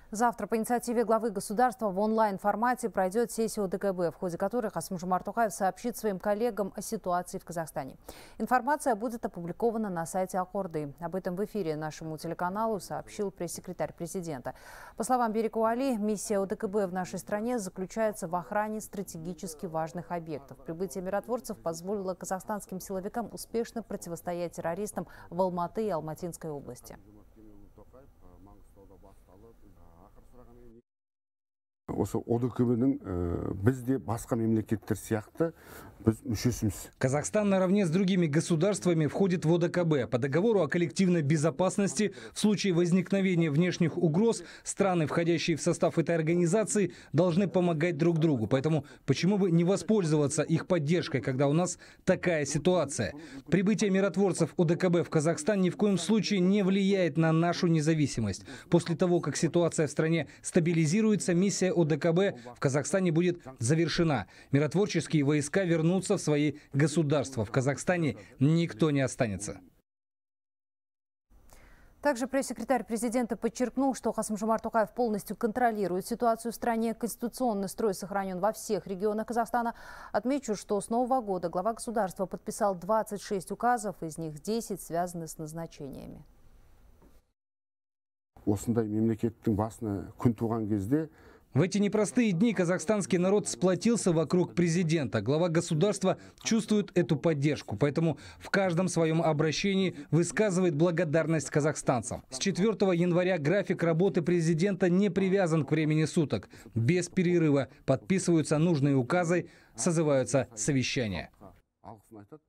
Завтра по инициативе главы государства в онлайн-формате пройдет сессия ОДКБ, в ходе которой Касым-Жомарт Токаев сообщит своим коллегам о ситуации в Казахстане. Информация будет опубликована на сайте Акорды. Об этом в эфире нашему телеканалу сообщил пресс-секретарь президента. По словам Берику Али, миссия ОДКБ в нашей стране заключается в охране стратегически важных объектов. Прибытие миротворцев позволило казахстанским силовикам успешно противостоять террористам в Алматы и Алматинской области. Казахстан наравне с другими государствами входит в ОДКБ. По договору о коллективной безопасности в случае возникновения внешних угроз страны, входящие в состав этой организации, должны помогать друг другу. Поэтому почему бы не воспользоваться их поддержкой, когда у нас такая ситуация? Прибытие миротворцев ОДКБ в Казахстан ни в коем случае не влияет на нашу независимость. После того, как ситуация в стране стабилизируется, миссия ОДКБ в Казахстане будет завершена. Миротворческие войска вернутся в свои государства. В Казахстане никто не останется. Также пресс-секретарь президента подчеркнул, что Касым-Жомарт Токаев полностью контролирует ситуацию в стране. Конституционный строй сохранен во всех регионах Казахстана. Отмечу, что с Нового года глава государства подписал 26 указов, из них 10 связаны с назначениями. В эти непростые дни казахстанский народ сплотился вокруг президента. Глава государства чувствует эту поддержку, поэтому в каждом своем обращении высказывает благодарность казахстанцам. С 4 января график работы президента не привязан к времени суток. Без перерыва подписываются нужные указы, созываются совещания.